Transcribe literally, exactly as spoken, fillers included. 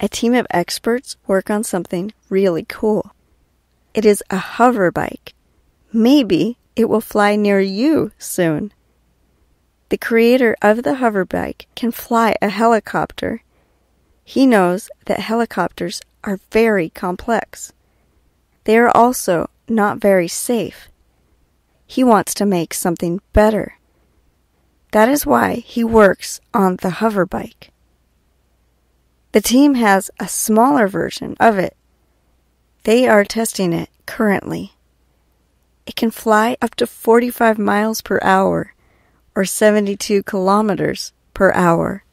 a team of experts work on something really cool. It is a hoverbike. Maybe it will fly near you soon. The creator of the hoverbike can fly a helicopter. He knows that helicopters are very complex. They are also not very safe. He wants to make something better. That is why he works on the hoverbike. The team has a smaller version of it. They are testing it currently. It can fly up to forty-five miles per hour or seventy-two kilometers per hour.